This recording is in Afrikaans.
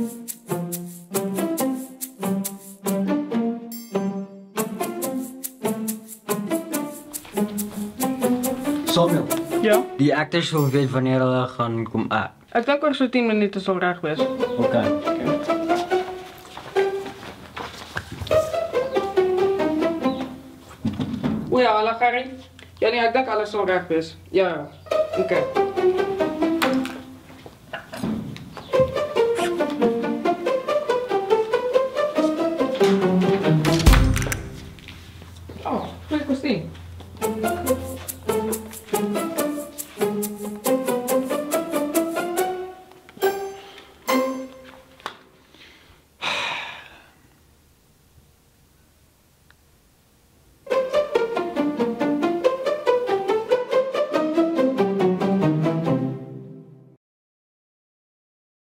Samuel, Ja? die actors wil weet wanneer hulle gaan kom. Ek dink oor so 10 minute sal reg wees. Okay. O ja, hallo Gerry. Ja nee, ek dink alles sal reg wees. Ja. Okay.